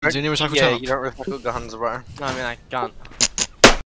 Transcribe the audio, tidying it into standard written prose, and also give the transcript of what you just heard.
Do you need me to Yeah, you don't really fuck with guns, bro. No, I mean I can't.